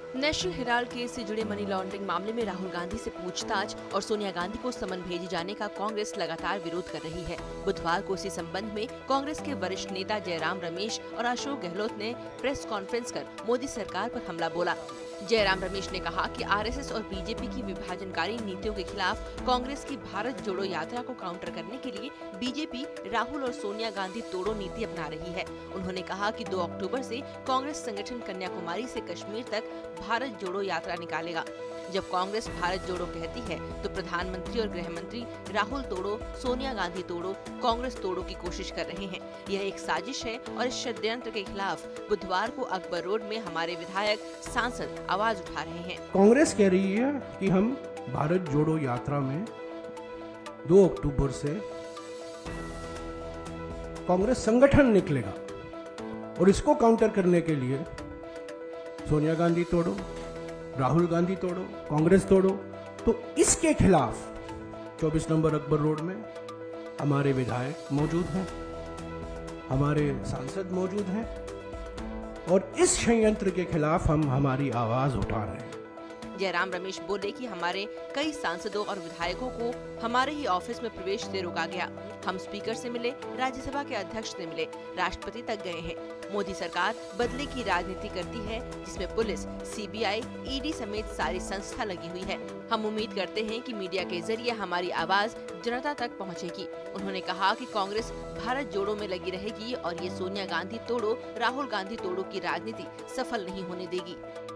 National Herald case से जुड़े money laundering मामले में राहुल गांधी से पूछताछ और सोनिया गांधी को समन भेजे जाने का कांग्रेस लगातार विरोध कर रही है। बुधवार को इसी संबंध में कांग्रेस के वरिष्ठ नेता जयराम रमेश और अशोक गहलोत ने प्रेस कॉन्फ्रेंस कर मोदी सरकार पर हमला बोला। जयराम रमेश ने कहा कि आरएसएस और बीजेपी की विभाजनकारी नीतियों के खिलाफ कांग्रेस की भारत जोड़ो यात्रा को काउंटर करने के लिए बीजेपी राहुल और सोनिया गांधी तोड़ो नीति अपना रही है। उन्होंने कहा कि 2 अक्टूबर से कांग्रेस संगठन कन्याकुमारी से कश्मीर तक भारत जोड़ो यात्रा निकालेगा। जब कांग्रेस भारत जोड़ो कहती है तो प्रधानमंत्री और गृह मंत्री राहुल तोड़ो, सोनिया गांधी तोड़ो, कांग्रेस तोड़ो की कोशिश कर रहे हैं। यह एक साजिश है और इस षड्यंत्र के खिलाफ बुधवार को अकबर रोड में हमारे विधायक सांसद आवाज उठा रहे हैं। कांग्रेस कह रही है कि हम भारत जोड़ो यात्रा में 2 अक्टूबर से कांग्रेस संगठन निकलेगा और इसको काउंटर करने के लिए सोनिया गांधी तोड़ो, राहुल गांधी तोड़ो, कांग्रेस तोड़ो। तो इसके खिलाफ 24 नंबर अकबर रोड में हमारे विधायक मौजूद हैं, हमारे सांसद मौजूद हैं और इस षड्यंत्र के खिलाफ हम हमारी आवाज उठा रहे हैं। जयराम रमेश बोले कि हमारे कई सांसदों और विधायकों को हमारे ही ऑफिस में प्रवेश से रोका गया। हम स्पीकर से मिले, राज्यसभा के अध्यक्ष से मिले, राष्ट्रपति तक गए हैं। मोदी सरकार बदले की राजनीति करती है जिसमें पुलिस, सीबीआई, ईडी समेत सारी संस्था लगी हुई है। हम उम्मीद करते हैं कि मीडिया के जरिए हमारी आवाज जनता तक पहुंचेगी। उन्होंने कहा कि कांग्रेस भारत जोड़ो में लगी रहेगी और ये सोनिया गांधी तोड़ो, राहुल गांधी तोड़ो की राजनीति सफल नहीं होने देगी।